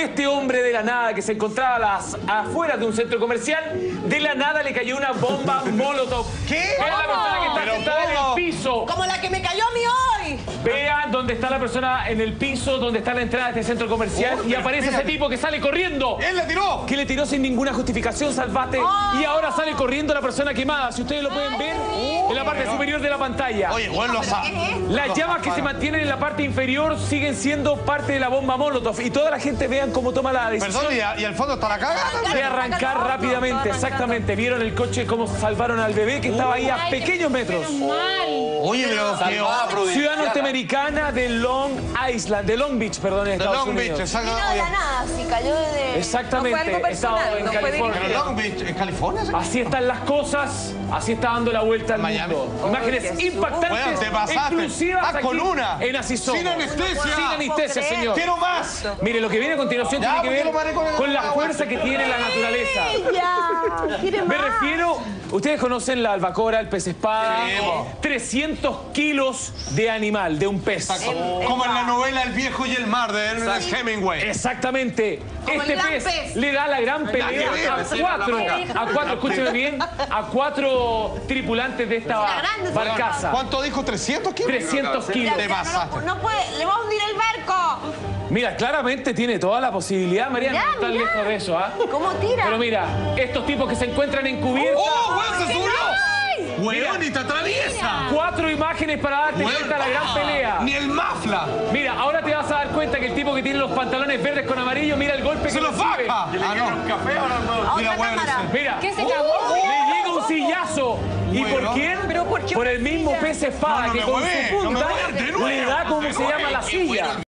este hombre de la nada que se encontraba afuera de un centro comercial, de la nada le cayó una bomba molotov. ¿Qué? Vean la persona que está sentada en el piso. Como la que me cayó a mí hoy. Vean dónde está la persona en el piso, donde está la entrada de este centro comercial. Y aparece ese tipo que sale corriendo. ¡Él le tiró! Que le tiró sin ninguna justificación salvaje. Y ahora sale corriendo la persona quemada. Si ustedes lo pueden ver en la parte superior de la pantalla. Oye, igual lo sabe. Las llamas que se mantienen en la parte inferior siguen siendo parte de la bomba molotov. Y toda la gente vean cómo toma la decisión. Perdón, y al fondo está la cagada. De arrancar rápidamente, exactamente. Vieron el coche, cómo salvaron al bebé que estaba ahí a pequeños metros. Oye, pero qué Ciudad norteamericana de Long Island, de Long Beach, perdón, en de Estados Long Beach, Unidos. Vino de la nada, si cayó de... Exactamente, No fue algo estaba personal, en no fue California. Pero Long Beach, ¿en California? Así están las cosas, así está dando la vuelta al Miami. mundo. Imágenes qué impactantes, Bueno, te pasaste. exclusivas Vas aquí con una. en Así Somos. Sin anestesia. Sin anestesia, No puedo señor. ¡Quiero más! Mire, lo que viene a continuación Ya, tiene que ver pues, yo lo maré con la fuerza que tiene la naturaleza. Ya, quiere Me más. refiero, ustedes conocen la albacora, el pez espada, Sí, po. 300 kilos de animal, de un pez. Como en la novela El viejo y el mar de Ernest Hemingway. Exactamente. Como Este el gran pez pez. le da la gran pelea a cuatro, escúcheme bien, a 4 tripulantes de esta grande, barcaza. ¿Cuánto dijo? ¿300 kilos? 300 kilos. Te pasaste. No puede, le va a hundir el barco. Mira, claramente tiene toda la posibilidad, Mariana, no está Mirá. lejos de eso, ¿ah? ¿Cómo tira? Pero mira, estos tipos que se encuentran en cubierta, ¡Oh, weón, se subió! ¡Ay! ¡Weón, y te atraviesa! 4 imágenes para darte cuenta de la gran pelea. ¡Ni el mafla! Mira, ahora te vas a dar cuenta que el tipo que tiene los pantalones verdes con amarillo, mira el golpe ¡Se que los recibe. baja! ¡Ah, no! Mira, Otra weón, cámara. ese. Mira, ¿Qué se cagó? le llega un sillazo. ¿Y Bueno. por quién? ¿Pero por qué Por el mismo silla? pez espada No, no que me con mueve, su no me punta mueve, de nuevo, le da como se llama la silla.